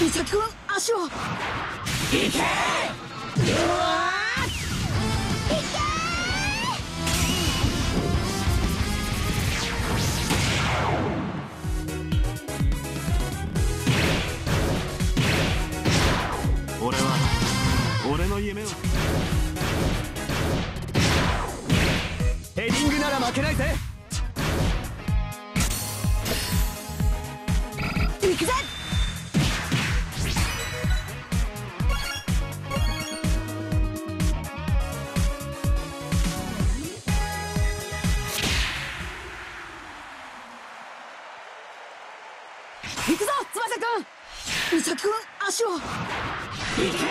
美咲君、足を。いけー。うわー、いけー。俺は俺の夢を。ヘディングなら負けないぜ。 行くぜ。行くぞ、翼くん。美咲くん、足を。行け。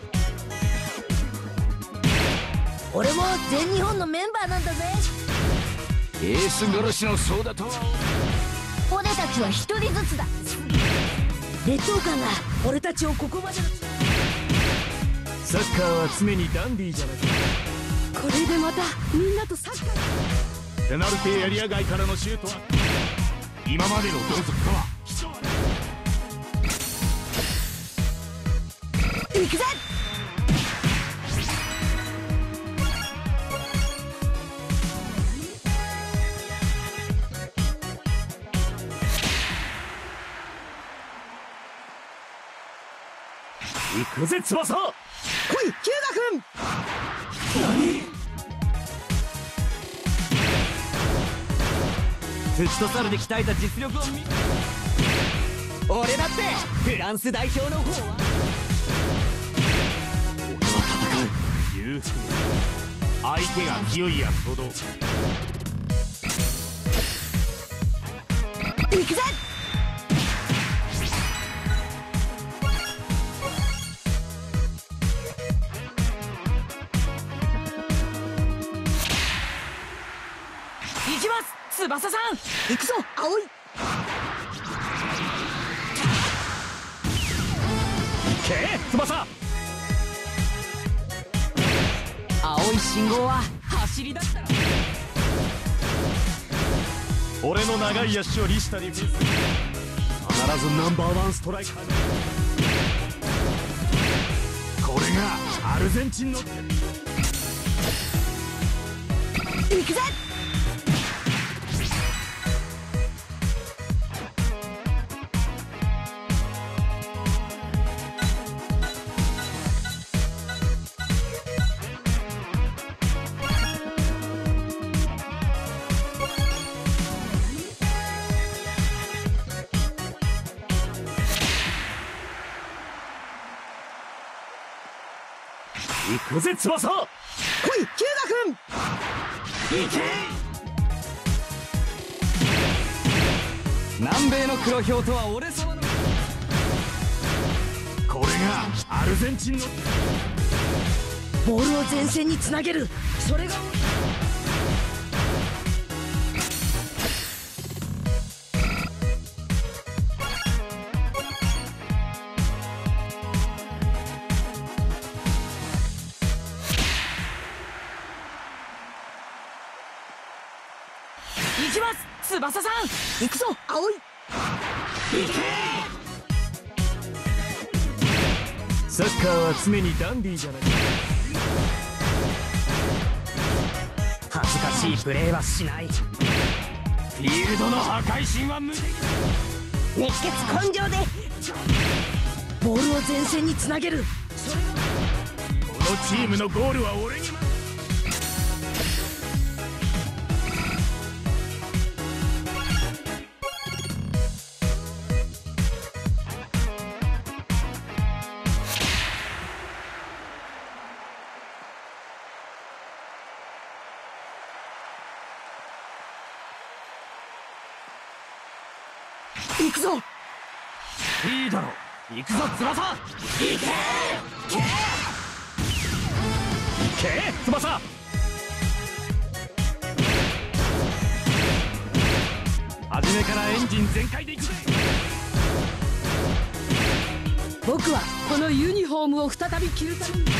俺も全日本のメンバーなんだぜ。 エース殺しのソーダとは。 俺たちは一人ずつだ。劣等感が俺たちをここまで。 サッカーは常にダンディーじゃないか。 これでまたみんなとサッカー。 ペナルティーエリア外からのシュートは今までの同族とは貴重だ。 行くぜ。 行くぜ翼。 来い、キュウガ君。 フットサルで鍛えた実力を見。 俺だってフランス代表の方は。 俺は戦う。裕福に相手が清いや衝動。 行くぜ。 行きます、翼さん。 行くぞ、葵。 けー翼。 青い信号は走り出したら。 俺の長い足を利したディフェンス。必ずナンバーワンストライカーに。これがアルゼンチンの。 行くぜ。 行くぜ翼。 来い、キュウガ君。 行け。 南米の黒ひょうとは俺様の。 これがアルゼンチンの。 ボールを前線につなげる。それが行きます翼さん。 行くぞ、葵。 サッカーは常にダンディーじゃないか。 恥ずかしいプレーはしない。 フィールドの破壊神は無敵だ。 熱血根性でボールを前線につなげる。それがこのチームのゴールは俺に。 行くぞ。 いいだろう。行くぞ翼。行け翼。初めからエンジン全開で行くぜ。 僕はこのユニフォームを再び着るために。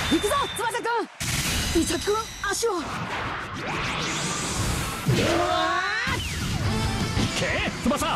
行くぞ翼くん。伊作くん足を。 け翼。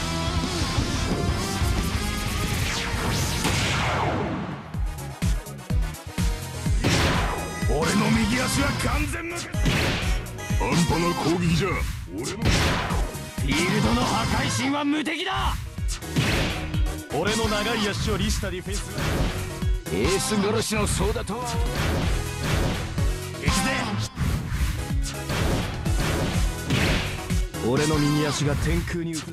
俺の右足は完全無欠。半端な攻撃じゃ俺のフィールドの破壊神は無敵だ。俺の長い足を利したディフェンス。エース殺しのソーダとは。行くぜ。俺の右足が天空に移す。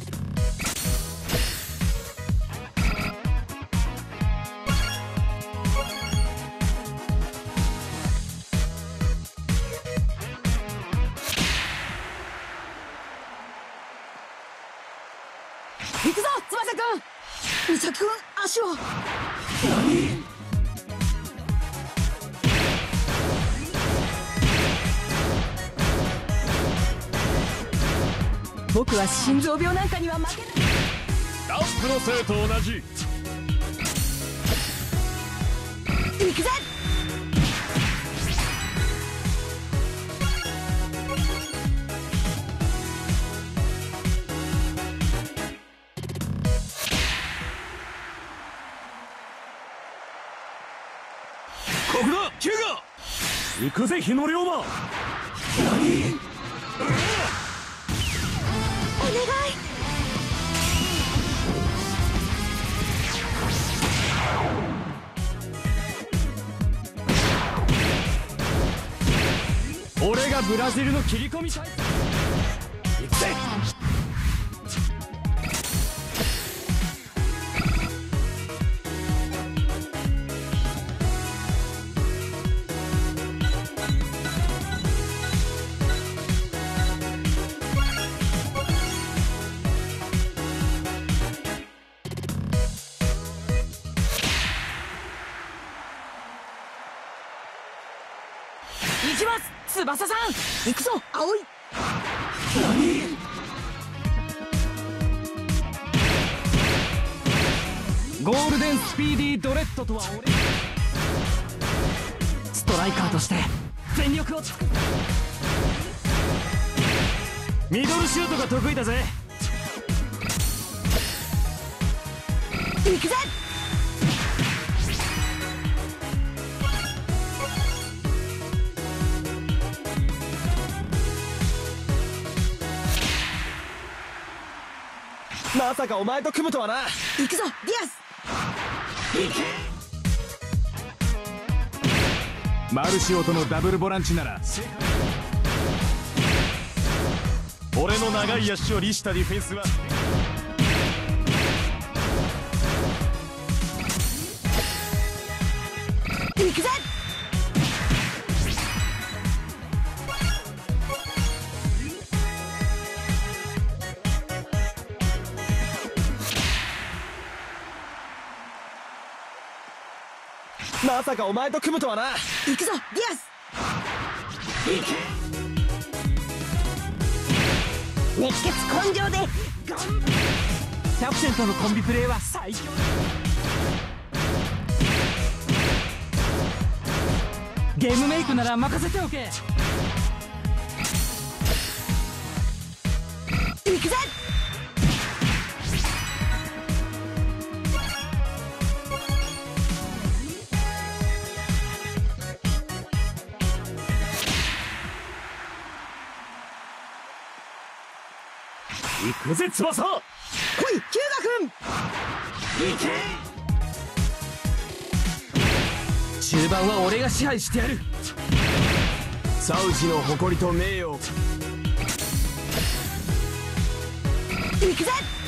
行くぞ翼くん。伊作くん足を。僕は心臓病なんかには負けない。 ラップのせいと同じ。 行くぜ。 ここだキューガ。行くぜ日野龍馬。 お願い。 俺がブラジルの切り込み隊。行くぜ。 行きます翼さん。行くぞ葵。 ゴールデンスピーディードレッドとは俺。ストライカーとして全力を尽くす。ミドルシュートが得意だぜ。 行くぜ。 まさかお前と組むとはな。 行くぞディアス。 マルシオとのダブルボランチなら俺の長い足を利したディフェンスは。 行くぜ。 まさかお前と組むとはな。 行くぞディアス。熱血根性でガン。 キャプテンとのコンビプレーは最強。ゲームメイクなら任せておけ。 行くぜ。 行くぜ翼。 来いキューガ君。 中盤は俺が支配してやる。サウジの誇りと名誉。 行くぜ。